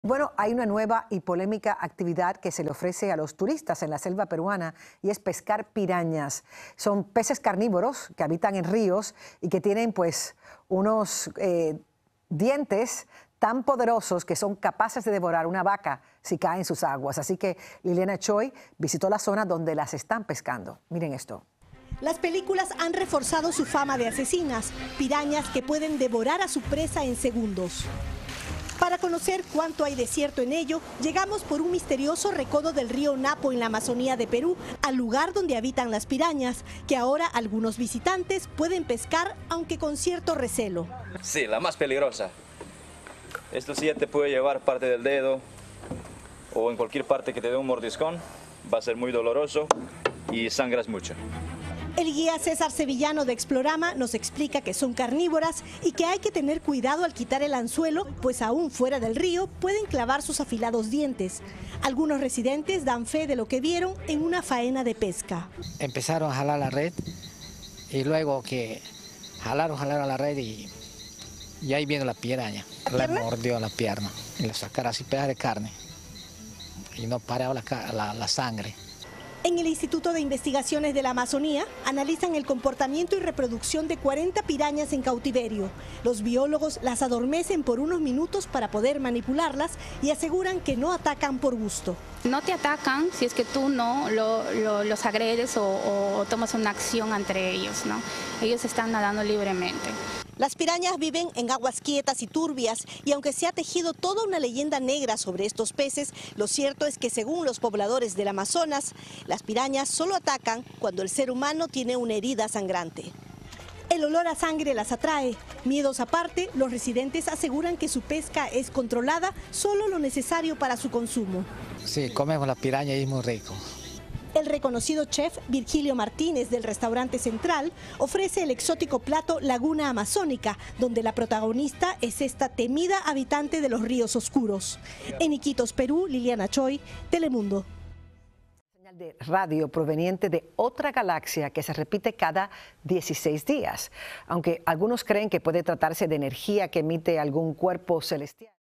Bueno, hay una nueva y polémica actividad que se le ofrece a los turistas en la selva peruana y es pescar pirañas. Son peces carnívoros que habitan en ríos y que tienen pues unos dientes tan poderosos que son capaces de devorar una vaca si cae en sus aguas. Así que Liliana Choi visitó la zona donde las están pescando. Miren esto. Las películas han reforzado su fama de asesinas, pirañas que pueden devorar a su presa en segundos. Para conocer cuánto hay de cierto en ello, llegamos por un misterioso recodo del río Napo en la Amazonía de Perú, al lugar donde habitan las pirañas, que ahora algunos visitantes pueden pescar, aunque con cierto recelo. Sí, la más peligrosa. Esto sí ya te puede llevar parte del dedo o en cualquier parte que te dé un mordiscón. Va a ser muy doloroso y sangras mucho. El guía César Sevillano de Explorama nos explica que son carnívoras y que hay que tener cuidado al quitar el anzuelo, pues aún fuera del río pueden clavar sus afilados dientes. Algunos residentes dan fe de lo que vieron en una faena de pesca. Empezaron a jalar la red y luego que jalaron la red y ahí viene la piraña. Le mordió la pierna y le sacaron así pedazos de carne y no paraba la sangre. En el Instituto de Investigaciones de la Amazonía analizan el comportamiento y reproducción de 40 pirañas en cautiverio. Los biólogos las adormecen por unos minutos para poder manipularlas y aseguran que no atacan por gusto. No te atacan si es que tú no los agredes o tomas una acción entre ellos, ¿no? Ellos están nadando libremente. Las pirañas viven en aguas quietas y turbias y aunque se ha tejido toda una leyenda negra sobre estos peces, lo cierto es que según los pobladores del Amazonas, las pirañas solo atacan cuando el ser humano tiene una herida sangrante. El olor a sangre las atrae. Miedos aparte, los residentes aseguran que su pesca es controlada, solo lo necesario para su consumo. Sí, comemos la piraña y es muy rico. El reconocido chef Virgilio Martínez del restaurante Central ofrece el exótico plato Laguna Amazónica, donde la protagonista es esta temida habitante de los ríos oscuros. En Iquitos, Perú, Liliana Choi, Telemundo. Señal de radio proveniente de otra galaxia que se repite cada 16 días, aunque algunos creen que puede tratarse de energía que emite algún cuerpo celestial.